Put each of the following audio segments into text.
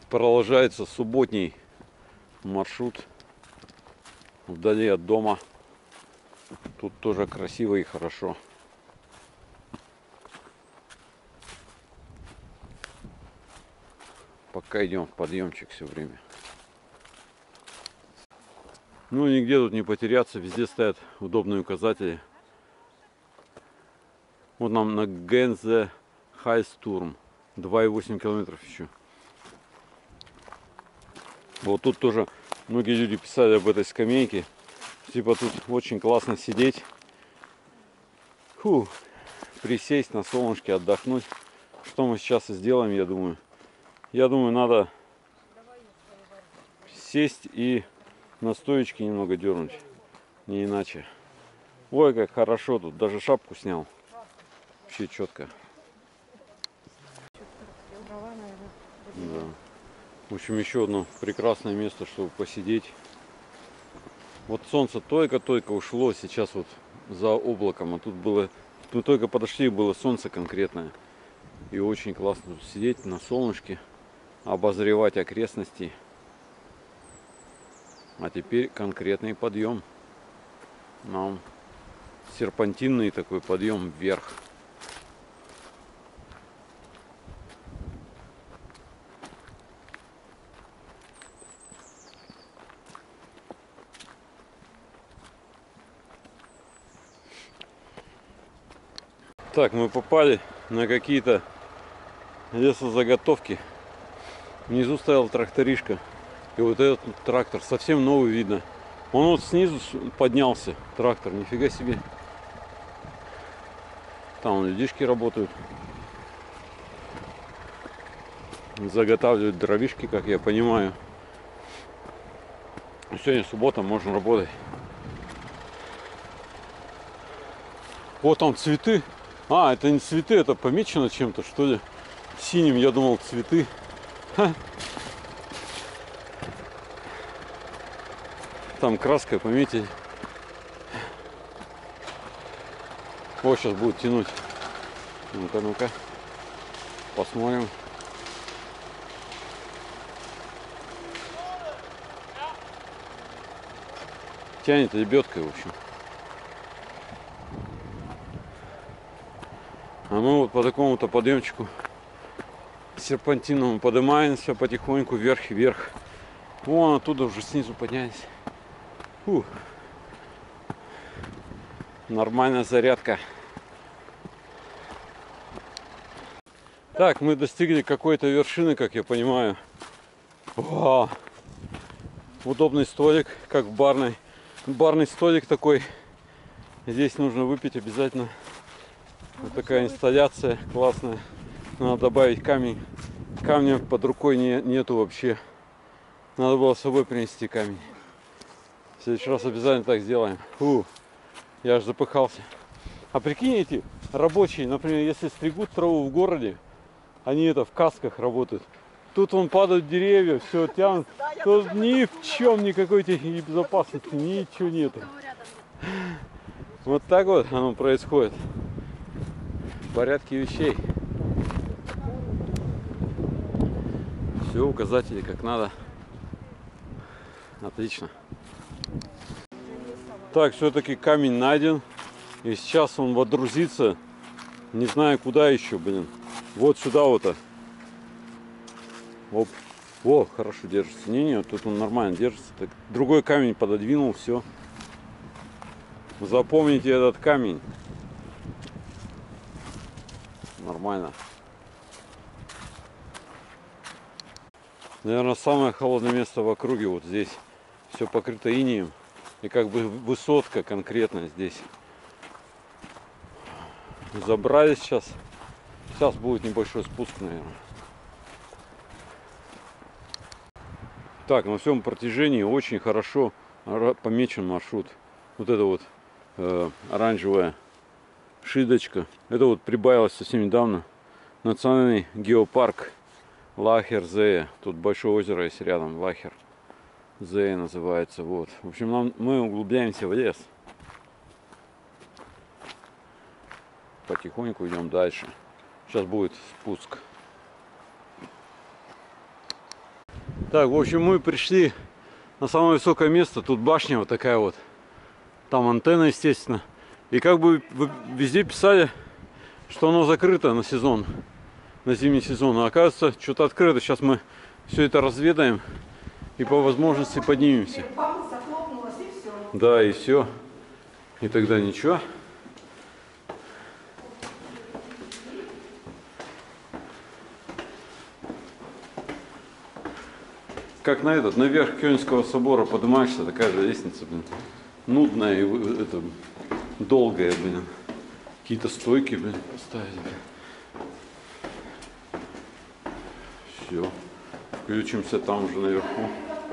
Продолжается субботний маршрут вдали от дома. Тут тоже красиво и хорошо. Пока идем в подъемчик все время. Ну, нигде тут не потеряться. Везде стоят удобные указатели. Вот нам на Гензе Хайстурм. 2,8 километров еще. Вот тут тоже многие люди писали об этой скамейке. Типа тут очень классно сидеть. Фу, присесть на солнышке, отдохнуть. Что мы сейчас и сделаем, я думаю. Я думаю, надо сесть и на стоечке немного дернуть. Не иначе. Ой, как хорошо тут. Даже шапку снял. Вообще четко. Да. В общем, еще одно прекрасное место, чтобы посидеть. Вот солнце только-только ушло, сейчас вот за облаком. А тут было, мы только подошли, было солнце конкретное. И очень классно тут сидеть на солнышке, обозревать окрестности. А теперь конкретный подъем. Нам серпантинный такой подъем вверх. Так, мы попали на какие-то лесозаготовки. Внизу стоял тракторишка. И вот этот трактор совсем новый видно. Он вот снизу поднялся, трактор, нифига себе. Там людишки работают. Заготавливают дровишки, как я понимаю. Сегодня суббота, можно работать. Вот там цветы. А, это не цветы, это помечено чем-то, что ли. Синим, я думал, цветы. Ха. Там краской пометили. Вот сейчас будет тянуть. Ну-ка, ну-ка. Посмотрим. Тянет лебедкой, в общем. А мы вот по такому-то подъемчику серпантиновому поднимаемся потихоньку вверх и вверх. Вон оттуда уже снизу поднялись. Фу. Нормальная зарядка. Так, мы достигли какой-то вершины, как я понимаю. Вау. Удобный столик, как в барной. Барный столик такой. Здесь нужно выпить обязательно. Вот такая инсталляция классная. Надо добавить камень. Камня под рукой нету вообще. Надо было с собой принести камень. В следующий раз обязательно так сделаем. Фу, я аж запыхался. А прикинь, эти рабочие, например, если стригут траву в городе, они это в касках работают. Тут вон падают деревья, все тянут. Тут ни в чем никакой техники безопасности, ничего нету. Вот так вот оно происходит. В порядке вещей. Все, указатели как надо. Отлично. Так, все-таки камень найден. И сейчас он водрузится. Не знаю куда еще, блин. Вот сюда вот. Оп. О, хорошо держится. Не, тут он нормально держится. Так, другой камень пододвинул, все. Запомните этот камень. Нормально. Наверное, самое холодное место в округе вот здесь. Все покрыто инеем. И как бы высотка конкретно здесь. Забрались сейчас. Сейчас будет небольшой спуск, наверное. Так, на всем протяжении очень хорошо помечен маршрут. Вот это вот оранжевая шидочка. Это вот прибавилось совсем недавно. Национальный геопарк Лахер-Зее. Тут большое озеро есть рядом. Лахер-Зее называется. Вот. В общем, мы углубляемся в лес. Потихоньку идем дальше. Сейчас будет спуск. Так, в общем, мы пришли на самое высокое место. Тут башня вот такая вот. Там антенна, естественно. И как бы везде писали, что оно закрыто на сезон, на зимний сезон. А оказывается, что-то открыто. Сейчас мы все это разведаем и по возможности поднимемся. Да, и все. И тогда ничего. Как наверх Кёльнского собора поднимаешься, такая же лестница, блин. Нудная и это, долгая, блин. Какие-то стойки, блин, поставили. Все. Включимся там уже наверху.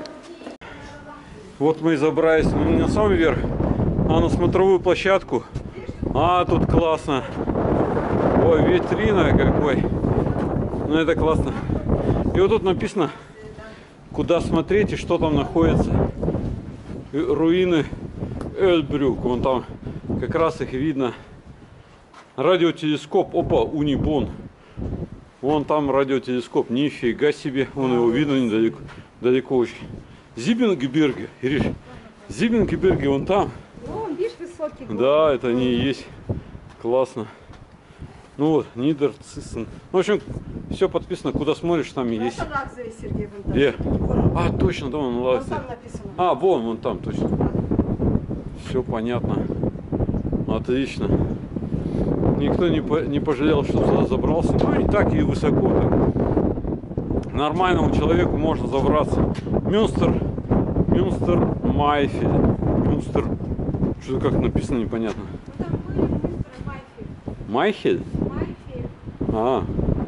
Вот мы и забрались, ну, не на самый верх, а на смотровую площадку. А, тут классно. Ой, витрина какой. Ну, это классно. И вот тут написано, куда смотреть и что там находится. Руины Эльбрюк. Вон там как раз их видно. Радиотелескоп. Опа, Унибон. Вон там радиотелескоп. Нифига себе. Вон его видно недалеко. Далеко очень. Зибингеберге. Зибингеберге вон там. Вон, видишь, высокий город. Да, это они и есть. Классно. Ну вот, Нидерцисен. В общем, все подписано. Куда смотришь, там и есть. Это Лакзеве, Сергей, вон там. Где? А, точно, да, вон Вон Лакзеве. там написано. А, вон там, точно. Все понятно. Отлично. Никто не пожалел, что сюда забрался. Ну, и так и высоко. Так. Нормальному человеку можно забраться. Мюнстер Майфель. Мюнстер. Что как написано, непонятно. Ну, там были Мюнстер и Майхель? Майфель. А.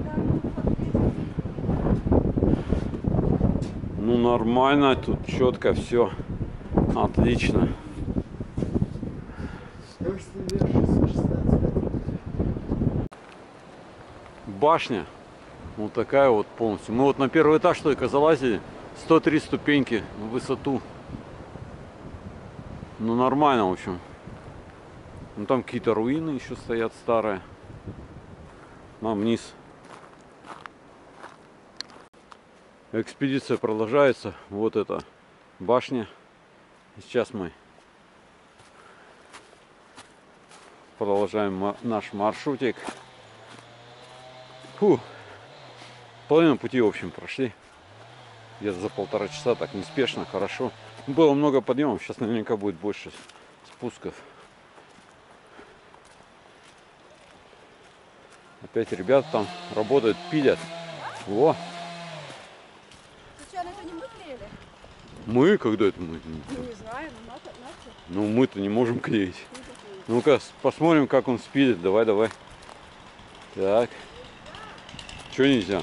Ну нормально, тут четко все. Отлично. Башня вот такая вот полностью. Мы вот на первый этаж только залазили. 103 ступеньки в высоту. Ну нормально, в общем. Ну там какие-то руины еще стоят старые. Нам вниз. Экспедиция продолжается. Вот эта башня. Сейчас мы продолжаем наш маршрутик. Фу. Половину пути, в общем, прошли. Где-то за 1,5 часа, так неспешно, хорошо. Было много подъемов, сейчас наверняка будет больше спусков. Опять ребята там работают, пилят. Во! Случайно это не мы клеили? Мы? Когда это мы? Ну, не знаю, но надо. Ну мы-то не можем клеить. Ну-ка, посмотрим, как он спилит. Давай, давай. Так. Чего нельзя?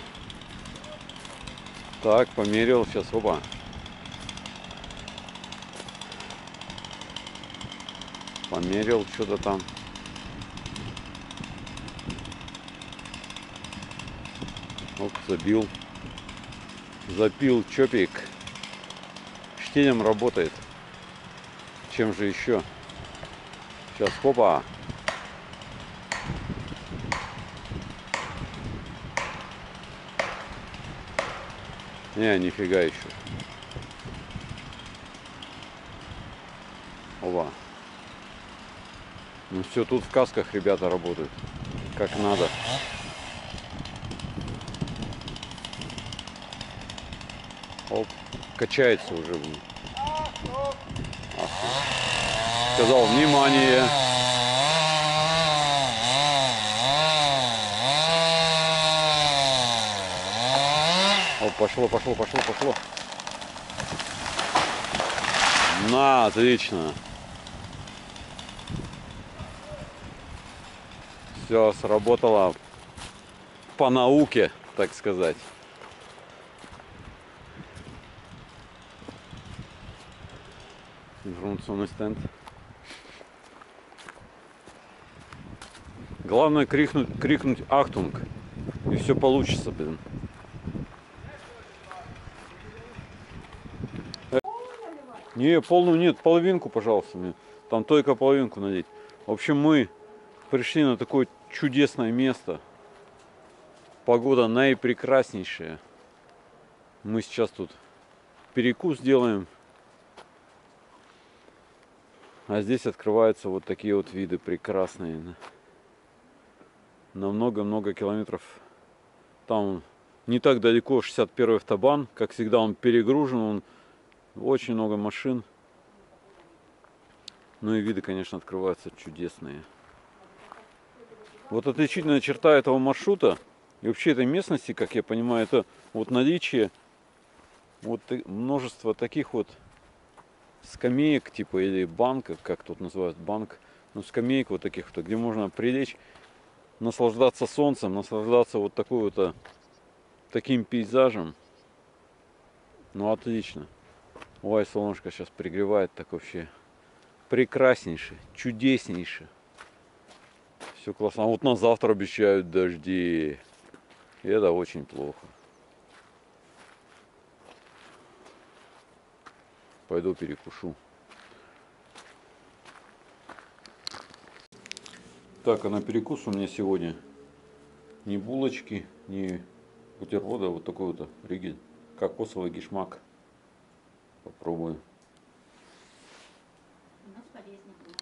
Так, померил. Сейчас, оба. Померил что-то там. Оп, забил. Запил чопик. Штилем работает. Чем же еще? Сейчас, хопа. Не, нифига еще. Оба. Ну все, тут в касках ребята работают. Как надо. Оп, качается уже. Сказал, внимание. О, пошло. На, отлично. Все сработало по науке, так сказать. Информационный стенд. Главное крикнуть «Ахтунг», и все получится, блин. Не, полную нет, половинку, пожалуйста, мне. Там только половинку налить. В общем, мы пришли на такое чудесное место. Погода наипрекраснейшая. Мы сейчас тут перекус делаем. А здесь открываются вот такие вот виды прекрасные. На много-много километров. Там не так далеко 61-й автобан. Как всегда, он перегружен, он очень много машин. Ну и виды, конечно, открываются чудесные. Вот отличительная черта этого маршрута и вообще этой местности, как я понимаю, это вот наличие вот множества таких вот скамеек, типа, или банка, как тут называют, банк, ну, скамеек вот таких вот, где можно прилечь, наслаждаться солнцем, наслаждаться вот такой вот таким пейзажем. Ну, отлично. Ой, солнышко сейчас пригревает, так вообще прекраснейше, чудеснейше. Все классно. А вот на завтра обещают дожди. И это очень плохо. Пойду перекушу. Так, а на перекус у меня сегодня ни булочки, ни бутерброда, вот такой вот ригель. Кокосовый гешмак. Попробую. У нас полезнее будет.